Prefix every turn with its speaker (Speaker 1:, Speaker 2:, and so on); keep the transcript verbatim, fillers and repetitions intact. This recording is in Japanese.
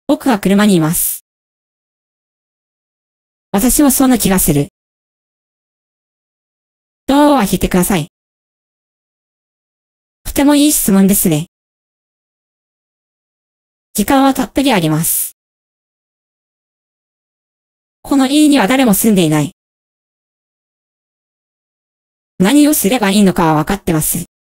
Speaker 1: 僕は車にいます。私もそんな気がする。ドアを開けてください。とてもいい質問ですね。時間はたっぷりあります。この家には誰も住んでいない。何をすればいいのかはわかってます。